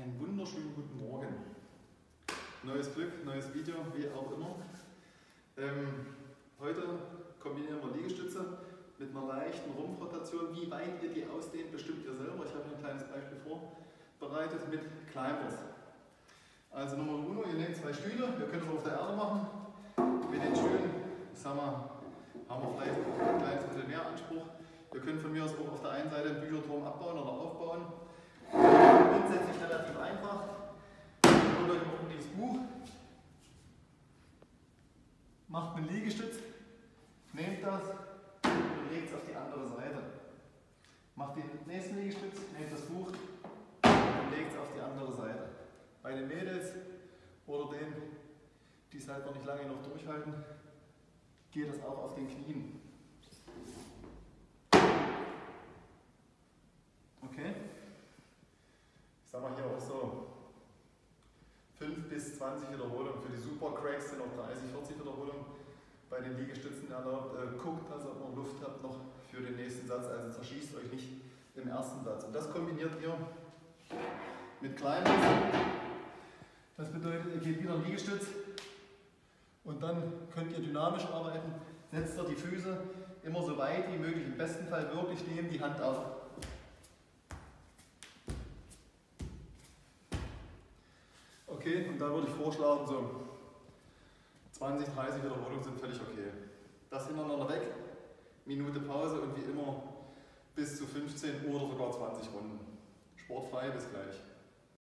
Einen wunderschönen guten Morgen. Neues Glück, neues Video, wie auch immer. Heute kombinieren wir Liegestütze mit einer leichten Rumpfrotation. Wie weit ihr die ausdehnt, bestimmt ihr selber. Ich habe hier ein kleines Beispiel vorbereitet mit Climbers. Also Nummer 1, ihr nehmt 2 Stühle, ihr könnt es auf der Erde machen. Mit den Stühlen, ich sag mal, haben wir vielleicht ein kleines bisschen mehr Anspruch. Ihr könnt von mir aus auch auf der einen Seite einen Bücherturm abbauen oder aufbauen. Grundsätzlich relativ einfach. Holt euch ein ordentliches Buch, macht einen Liegestütz, nehmt das und legt es auf die andere Seite. Macht den nächsten Liegestütz, nehmt das Buch und legt es auf die andere Seite. Bei den Mädels oder denen, die es halt noch nicht lange genug durchhalten, geht das auch auf den Knien. Okay? Ich sag mal hier auch so 5 bis 20 Wiederholungen. Für die Supercracks sind auch 30, 40 Wiederholungen bei den Liegestützen erlaubt. Guckt, dass ihr noch Luft habt noch für den nächsten Satz, also zerschießt euch nicht im ersten Satz. Und das kombiniert ihr mit Climbers. Das bedeutet, ihr geht wieder in Liegestütz und dann könnt ihr dynamisch arbeiten. Setzt ihr die Füße immer so weit wie möglich. Im besten Fall wirklich nehmen die Hand auf. Okay, und da würde ich vorschlagen, so 20, 30 Wiederholungen sind völlig okay. Das hintereinander weg, Minute Pause und wie immer bis zu 15 oder sogar 20 Runden. Sportfrei, bis gleich.